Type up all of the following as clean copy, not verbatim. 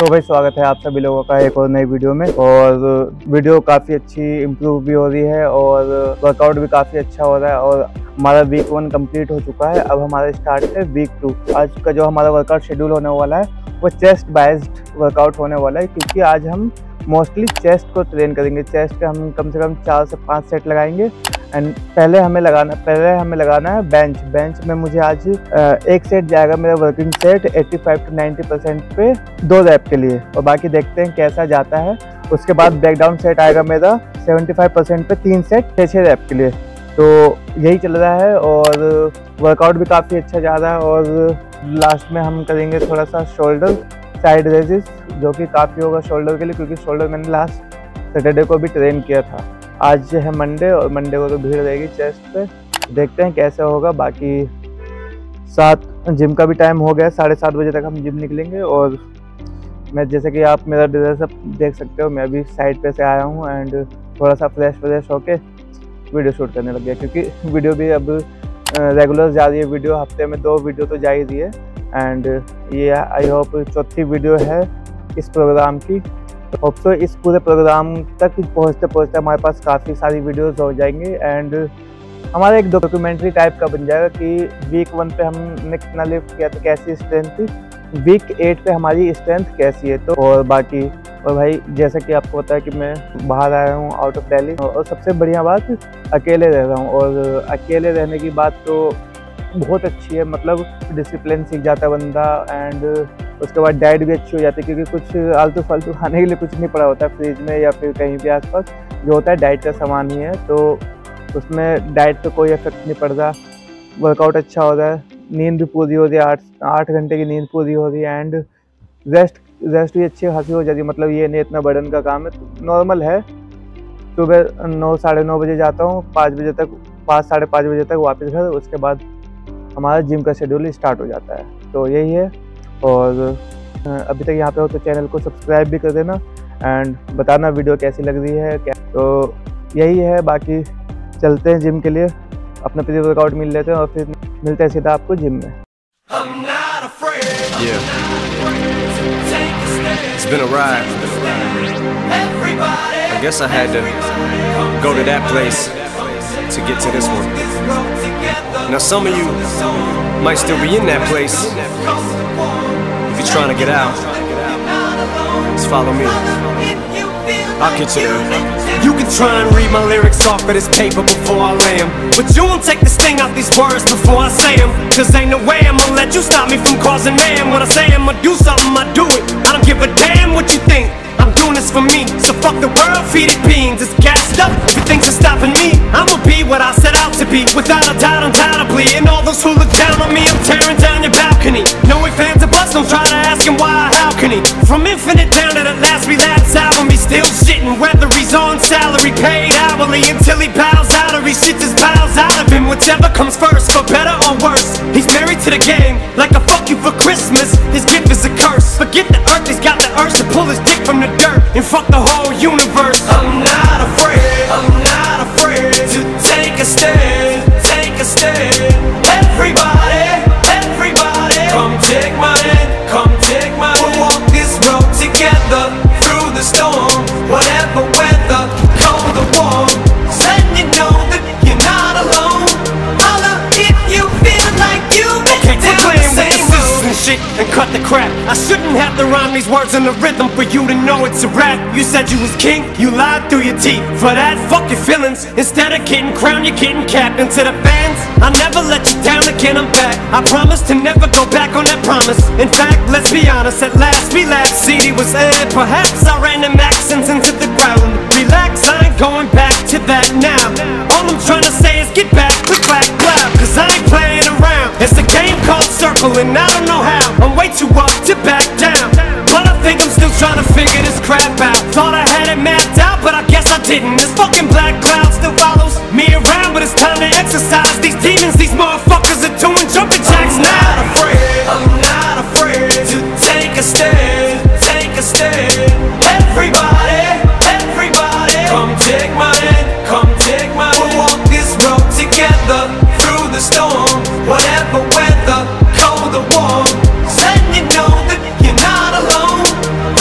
तो भाई स्वागत है आप सभी लोगों का एक और नई वीडियो में। और वीडियो काफ़ी अच्छी इम्प्रूव भी हो रही है और वर्कआउट भी काफ़ी अच्छा हो रहा है। और हमारा वीक 1 कंप्लीट हो चुका है। अब हमारा स्टार्ट है वीक 2। आज का जो हमारा वर्कआउट शेड्यूल होने वाला है वो चेस्ट बेस्ड वर्कआउट होने वाला है, क्योंकि आज हम मोस्टली चेस्ट को ट्रेन करेंगे। चेस्ट के हम कम से कम 4 से 5 सेट लगाएंगे। एंड पहले हमें लगाना है बेंच में मुझे आज एक सेट जाएगा मेरा वर्किंग सेट 85 to 90% पे 2 रैप के लिए, और बाकी देखते हैं कैसा जाता है। उसके बाद ब्रेकडाउन सेट आएगा मेरा 75% पे 3 सेट 6 रैप के लिए। तो यही चल रहा है और वर्कआउट भी काफ़ी अच्छा जा रहा है। और लास्ट में हम करेंगे थोड़ा सा शोल्डर साइड रेजिस, जो कि काफ़ी होगा शोल्डर के लिए, क्योंकि शोल्डर मैंने लास्ट सैटरडे को भी ट्रेन किया था। आज है मंडे और मंडे को तो भीड़ रहेगी चेस्ट पे। देखते हैं कैसे होगा। बाकी 7 जिम का भी टाइम हो गया, 7:30 बजे तक हम जिम निकलेंगे। और मैं जैसे कि आप मेरा ड्रेस देख सकते हो, मैं अभी साइड पे से आया हूँ एंड थोड़ा सा फ्रेश होके वीडियो शूट करने लग गया, क्योंकि वीडियो भी अब रेगुलर जा रही है। वीडियो हफ्ते में 2 वीडियो तो जा ही रही है। एंड ये आई होप 4थी वीडियो है इस प्रोग्राम की। होप सो इस पूरे प्रोग्राम तक पहुँचते हमारे पास काफ़ी सारी वीडियोस हो जाएंगे एंड हमारा एक डॉक्यूमेंट्री टाइप का बन जाएगा कि वीक 1 पे हमने कितना लिफ्ट किया था, कैसी स्ट्रेंथ थी, वीक 8 पे हमारी स्ट्रेंथ कैसी है। तो और बाकी और भाई जैसा कि आपको पता है कि मैं बाहर आया हूँ आउट ऑफ दिल्ली, और सबसे बढ़िया बात अकेले रह रहा हूँ। और अकेले रहने की बात तो बहुत अच्छी है, मतलब डिसिप्लिन सीख जाता है बंदा। एंड उसके बाद डाइट भी अच्छी हो जाती है, क्योंकि कुछ आलतू फालतू खाने के लिए कुछ नहीं पड़ा होता है फ्रिज में या फिर कहीं भी आसपास। जो होता है डाइट का सामान ही है, तो उसमें डाइट पे कोई इफेक्ट नहीं पड़ता। वर्कआउट अच्छा हो रहा है, नींद भी पूरी हो रही है, 8 घंटे की नींद पूरी हो रही है। एंड रेस्ट भी अच्छी खासी हो जाती है। मतलब ये नहीं इतना बर्डन का काम है, नॉर्मल है। सुबह 9 साढ़े 9 बजे जाता हूँ, 5 बजे तक 5 साढ़े 5 बजे तक वापस घर। उसके बाद हमारा जिम का शेड्यूल स्टार्ट हो जाता है। तो यही है। और अभी तक यहाँ पे हो तो चैनल को सब्सक्राइब भी कर देना एंड बताना वीडियो कैसी लग रही है क्या। तो यही है। बाकी चलते हैं जिम के लिए, अपना प्री वर्कआउट मिल लेते हैं और फिर मिलते हैं सीधा आपको जिम में। It's been a ride. I guess I had to go to that place to get to this one. Now some of you might still be in that place. If you're trying to get out, just follow me. I'll get you there. You can try and read my lyrics off of this paper before I lay 'em, but you won't take the sting out these words before I say 'em. Cause ain't no way I'ma let you stop me from causing mayhem. When I say I'ma do something, I do it. I don't give a damn what you think. I'm doing this for me, so fuck the world, feed it beans. It's gassed up, everything's just stopping me. I'ma be what I set out to be, without a doubt, undoubtedly. And all those who look down on me, I'm tearing down your balcony. No ifs, ands, or buts, don't try to ask him why or how can he. From Infinite down to the last relapse album, he's still shitting, whether he's on salary, paid hourly, until he bows out or he shit just bows out of him. Whichever comes first, for better or worse. He's married to the game, like a fuck you for Christmas. His gift is a curse. Forget the earth, he's got the urge to pull his dick from the dirt and fuck the whole universe. I'm not afraid to take a stand, take a stand. Everybody, come take my hand, come take my hand. We'll walk this road together, through the storm, whatever weather, cold or warm. Letting you know that you're not alone. Holla if you feel like you been down the same road. And shit and cut the crap. I shouldn't have to rhyme these words in the rhythm for you to know it's a rap. You said you was king, you lied through your teeth. For that, fuck your feelings. Instead of getting crowned, you're getting capped. And to the fans, I never let you down again, I'm back. I promise to never go back on that promise. In fact, let's be honest, at last we laughed. CD was aired, perhaps I ran them accents into the ground. Relax, I ain't going back to that now. All I'm trying to say is get back with black cloud, cause I ain't playing around. It's a game called Circle and I don't know how. I'm way too up to back down, but I think I'm still trying to figure this crap out. Thought I had it mapped out, but I guess I didn't. This fucking black cloud still follows me around, but it's time to exercise these demons. These motherfuckers are doing jumping jacks now. I'm not afraid to take a stand, take a stand. Everybody, come take my hand, come take my hand. We'll walk this road together, through the storm, whatever weather, cold or warm. Letting you know that you're not alone.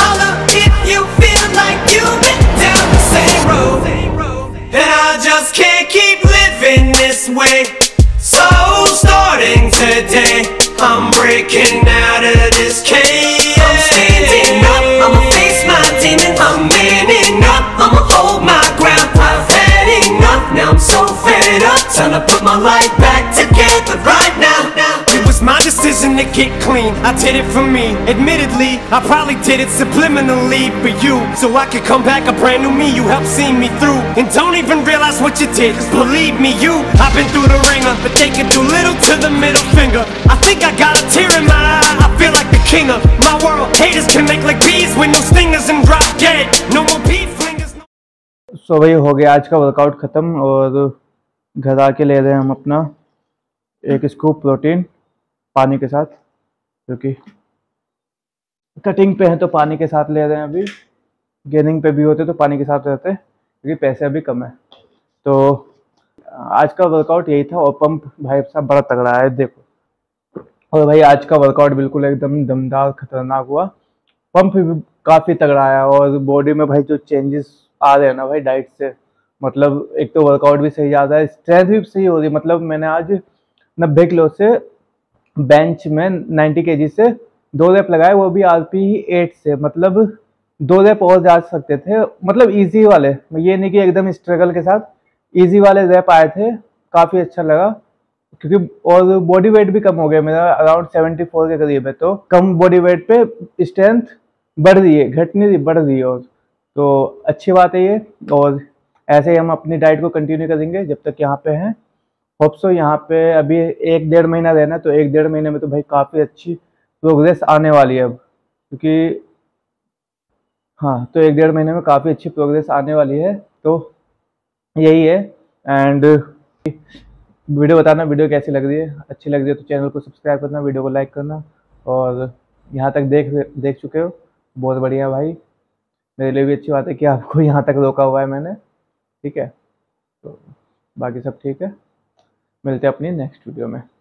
just can't keep living this way. So starting today, I'm breaking out of this cage. I'm standing up, I'ma face my demon. I'm manning up, I'ma hold my ground. I've had enough, now I'm so fed up. Time to put my life back together right now. It was my decision to get clean, I did it for me. Admittedly, I probably did it subliminally for you, so I could come back a brand new me. You helped see me through, and don't even realize what you did, cause believe me, I've been through the ringer, but they can do little to the middle finger. I think I got a tear in my eye, I feel like the king of my world. Haters can make like bees with no stingers and drop dead. No more beef flingers. सो भाई हो गया आज का workout ख़त्म, और घर आके ले रहे हैं हम अपना एक स्कूप प्रोटीन पानी के साथ, क्योंकि कटिंग पे है तो पानी के साथ ले रहे हैं। अभी गेनिंग पे भी होते तो पानी के साथ रहते, क्योंकि पैसे अभी कम है। तो आज का वर्कआउट यही था, और पंप भाई साहब बड़ा तगड़ा है देखो। और भाई आज का वर्कआउट बिल्कुल एकदम दमदार खतरनाक हुआ, पंप भी काफ़ी तगड़ा आया, और बॉडी में भाई जो चेंजेस आ रहे हैं ना भाई डाइट से, मतलब एक तो वर्कआउट भी सही आता है, स्ट्रेंथ भी सही हो रही है। मतलब मैंने आज 90 किलो से बेंच में 90 kg से 2 रैप लगाए, वो भी RP 8 से, मतलब 2 रैप और जा सकते थे, मतलब इजी वाले, ये नहीं कि एकदम स्ट्रगल के साथ, इजी वाले रैप आए थे, काफ़ी अच्छा लगा। क्योंकि और बॉडी वेट भी कम हो गया मेरा, अराउंड 74 के करीब है, तो कम बॉडी वेट पे स्ट्रेंथ बढ़ रही है, घट नहीं रही, बढ़ रही है, और तो अच्छी बात है ये। और ऐसे ही हम अपनी डाइट को कंटिन्यू करेंगे जब तक यहाँ पे हैं। होप सो यहाँ पे अभी 1-1.5 महीना रहना, तो 1-1.5 महीने में तो भाई काफ़ी अच्छी प्रोग्रेस आने वाली है अब, क्योंकि हाँ, तो 1-1.5 महीने में काफ़ी अच्छी प्रोग्रेस आने वाली है। तो यही है। एंड वीडियो बताना वीडियो कैसी लग रही है, अच्छी लग रही है तो चैनल को सब्सक्राइब करना, वीडियो को लाइक करना, और यहाँ तक देख चुके हो बहुत बढ़िया भाई, मेरे लिए भी अच्छी बात है कि आपको यहाँ तक रोका हुआ है मैंने, ठीक है। तो बाकी सब ठीक है, मिलते हैं अपनी नेक्स्ट वीडियो में।